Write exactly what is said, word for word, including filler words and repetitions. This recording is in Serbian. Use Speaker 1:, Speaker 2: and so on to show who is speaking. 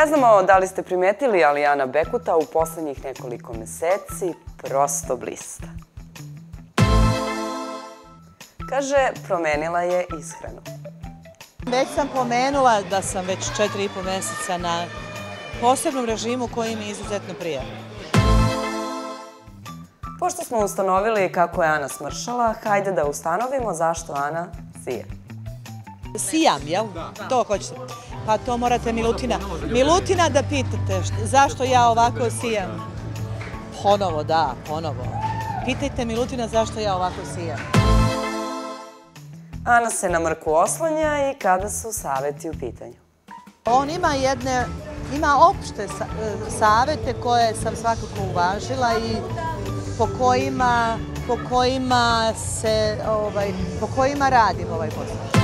Speaker 1: Ne znamo da li ste primetili, ali Ana Bekuta u poslednjih nekoliko meseci prosto blista. Kaže, promenila je ishranu.
Speaker 2: Već sam pomenula da sam već četiri i po meseca na posebnom režimu koji mi izuzetno prija.
Speaker 1: Pošto smo ustanovili kako je Ana smršala, hajde da ustanovimo zašto Ana sija.
Speaker 2: Sijam, jel? To hoćete. Pa to morate Milutina. Milutina da pitate zašto ja ovako sijam. Ponovo, da, ponovo. Pitajte Milutina zašto ja ovako sijam.
Speaker 1: Ana se na Mrku oslanja i kada su saveti u pitanju.
Speaker 2: On ima jedne, ima opšte savete koje sam svakako uvažila i po kojima, po kojima se, ovaj, po kojima radim ovaj posao.